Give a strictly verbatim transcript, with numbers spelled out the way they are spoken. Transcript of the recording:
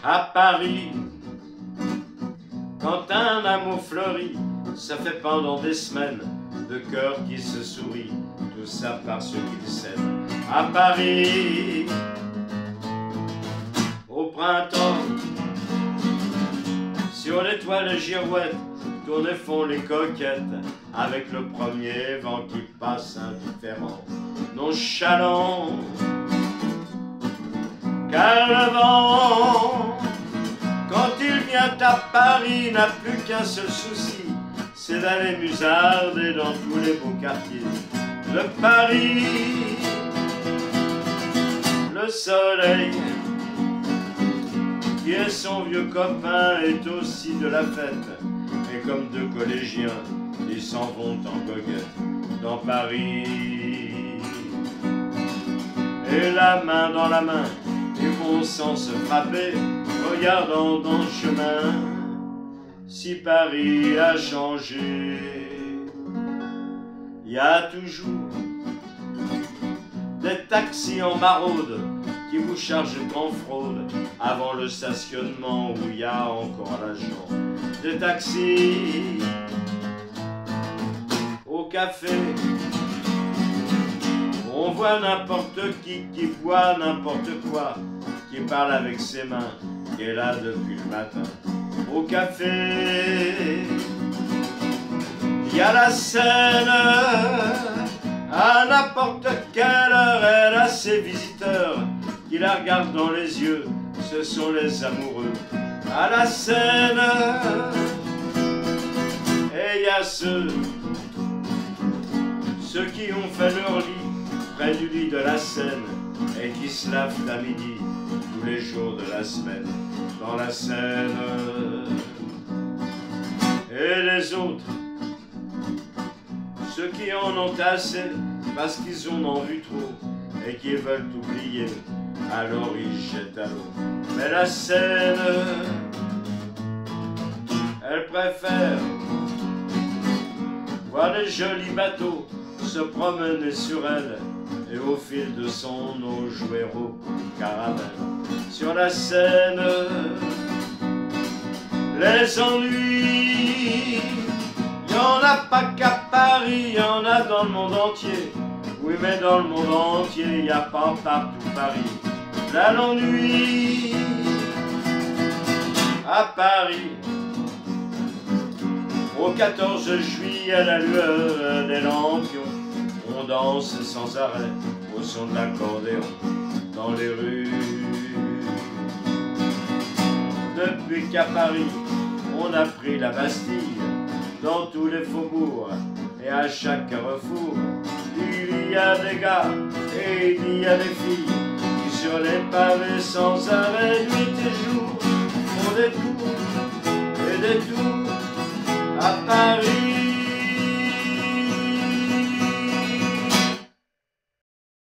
À Paris, quand un amour fleurit, ça fait pendant des semaines de cœurs qui se sourient, tout ça parce qu'ils s'aiment. À Paris, au printemps, sur les toiles girouettes, tournent et font les coquettes, avec le premier vent qui passe indifférent, nonchalant. Car le vent, quand il vient à Paris, n'a plus qu'un seul souci, c'est d'aller musarder dans tous les beaux quartiers de Paris. Le soleil, qui est son vieux copain, est aussi de la fête. Et comme deux collégiens, ils s'en vont en goguette dans Paris. Et la main dans la main, ils vont sans se frapper, regardant dans le chemin si Paris a changé. Il y a toujours des taxis en maraude qui vous chargent en fraude avant le stationnement où il y a encore l'argent. Des taxis au café, on voit n'importe qui qui boit n'importe quoi, qui parle avec ses mains, qui est là depuis le matin. Au café, il y a la Seine, à n'importe quelle heure elle a ses visiteurs qui la regardent dans les yeux, ce sont les amoureux. À la Seine, et il y a ceux, ceux qui ont fait leur lit près du lit de la Seine et qui se lavent à midi tous les jours de la semaine dans la Seine. Et les autres, ceux qui en ont assez parce qu'ils en ont vu trop et qui veulent oublier, alors ils jettent à l'eau. Mais la Seine, elle préfère voir les jolis bateaux se promener sur elle et au fil de son eau jouer au caramel. Sur la Seine, les ennuis, il n'y en a pas qu'à Paris, il y en a dans le monde entier. Oui, mais dans le monde entier, il n'y a pas partout Paris. Là, l'ennui à Paris, au quatorze juillet, à la lueur des lampions, on danse sans arrêt au son de l'accordéon dans les rues. Depuis qu'à Paris, on a pris la Bastille, dans tous les faubourgs et à chaque carrefour, il y a des gars et il y a des filles qui sur les pavés sans arrêt, nuit et jour, font des tours et des tours à Paris.